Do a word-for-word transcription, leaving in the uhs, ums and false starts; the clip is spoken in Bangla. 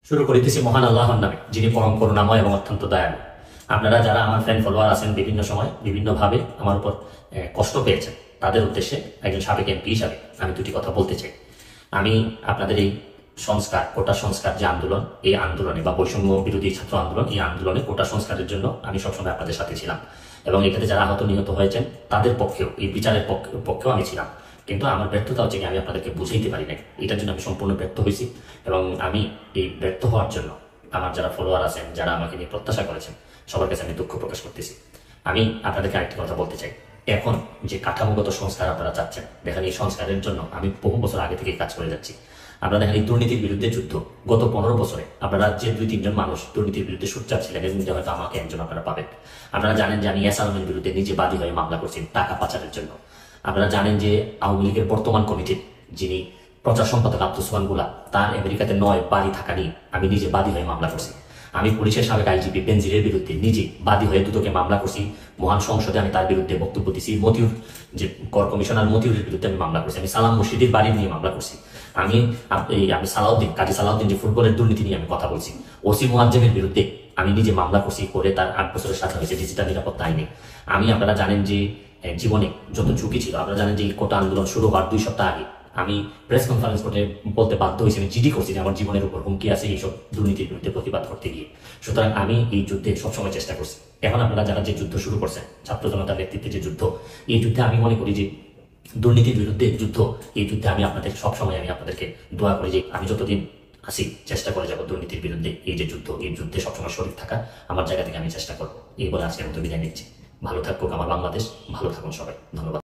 শুরু করিতেছি মহান আল্লাহর নামে, যিনি পরম করুণাময় এবং অত্যন্ত দয়ালু। আপনারা যারা আমার ফ্রেন্ড ফলোয়ার আছেন, বিভিন্ন সময় বিভিন্নভাবে আমার উপর কষ্ট পেয়েছেন, তাদের উদ্দেশ্যে একজন সাবেক এমপি হিসাবে আমি দুটি কথা বলতে চাই। আমি আপনাদের এই সংস্কার, কোটা সংস্কার যে আন্দোলন, এই আন্দোলনে বা বৈষম্য বিরোধী ছাত্র আন্দোলন, এই আন্দোলনে কোটা সংস্কারের জন্য আমি সবসময় আপনাদের সাথে ছিলাম এবং এটাতে যারা আহত নিহত হয়েছেন তাদের পক্ষেও, এই বিচারের পক্ষেও আমি ছিলাম। কিন্তু আমার ব্যর্থতা হচ্ছে আমি আপনাদেরকে বুঝাইতে পারি নাই, এটার জন্য আমি সম্পূর্ণ ব্যর্থ হয়েছি। এবং আমি এই ব্যর্থ হওয়ার জন্য আমার যারা ফলোয়ার আছেন, যারা আমাকে নিয়ে প্রত্যাশা করেছেন, সবার কাছে আমি দুঃখ প্রকাশ করতেছি। আমি আপনাদেরকে আরেকটি কথা বলতে চাই। এখন যে কাঠামোগত সংস্কার আপনারা চাচ্ছেন, দেখেন এই সংস্কারের জন্য আমি বহু বছর আগে থেকে কাজ করে যাচ্ছি। আপনারা দেখেন এই দুর্নীতির বিরুদ্ধে যুদ্ধ গত পনেরো বছরে আপনারা যে দুই তিনজন মানুষ দুর্নীতির বিরুদ্ধে সোচ্চার ছিলেন, এর মধ্যে হয়তো আমাকে একজন আপনারা পাবেন। আপনারা জানেন যে আমি এসালামের বিরুদ্ধে নিজে বাদী হয়ে মামলা করছি টাকা পাচারের জন্য। আপনারা জানেন যে আওয়ামী লীগের বর্তমান কমিটির যিনি প্রচার সম্পাদক আব্দুল সোহান গুলা, তার আমেরিকাতে নয় বাড়ি থাকা নিয়ে আমি নিজে বাদী হয়ে মামলা করছি। আমি পুলিশের সাবেক আইজিপি বেনজিরের বিরুদ্ধে নিজে বাদী হয়ে দুদকে মামলা করছি। মহান সংসদে আমি তার বিরুদ্ধে বক্তব্য দিছি। মতিউর যে কর কমিশনার মতিউরের বিরুদ্ধে আমি মামলা করছি। আমি সালাম মুর্শিদের বাড়ি নিয়ে মামলা করছি। আমি আমি সালাউদ্দিন কাজী সালাউদ্দিন যে ফুটবলের দুর্নীতি নিয়ে আমি কথা বলছি। ওসি মুয়াজ্জেমের বিরুদ্ধে আমি নিজে মামলা করছি, করে তার আট বছরের সাথে হয়েছে ডিজিটাল নিরাপত্তা আইনে। আমি আপনারা জানেন যে জীবনে যত ঝুঁকি ছিল, আপনারা জানেন যে এই কোটা আন্দোলন শুরু হওয়ার দুই সপ্তাহ আগে আমি প্রেস কনফারেন্স করতে বলতে বাধ্য হয়েছি, আমি জিডি করছি যে আমার জীবনের উপর হুমকি আছে এইসব দুর্নীতির বিরুদ্ধে প্রতিবাদ করতে গিয়ে। সুতরাং আমি এই যুদ্ধে সবসময় চেষ্টা করছি। এখন আপনারা যারা যে যুদ্ধ শুরু করছেন, ছাত্র জনতার নেতৃত্বে যে যুদ্ধ, এই যুদ্ধে আমি মনে করি যে দুর্নীতির বিরুদ্ধে যুদ্ধ, এই যুদ্ধে আমি আপনাদের সবসময় আমি আপনাদেরকে দোয়া করি যে আমি যতদিন আসি চেষ্টা করে যাবো দুর্নীতির বিরুদ্ধে এই যে যুদ্ধ, এই যুদ্ধে সবসময় শরীর থাকা আমার জায়গা থেকে আমি চেষ্টা করবো। এই বলে আজকে আমি তো বিদায় নিচ্ছি। ভালো থাকুক আমার বাংলাদেশ, ভালো থাকুন সবাই। ধন্যবাদ।